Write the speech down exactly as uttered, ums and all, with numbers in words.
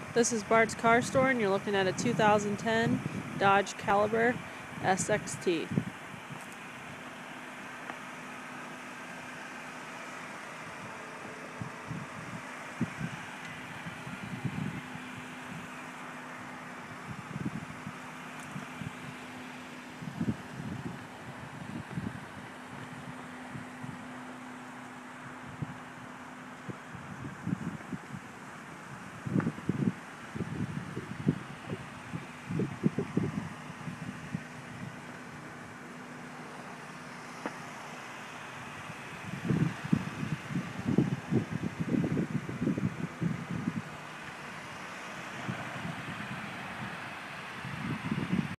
This is Bart's Car Store, and you're looking at a two thousand ten Dodge Caliber S X T.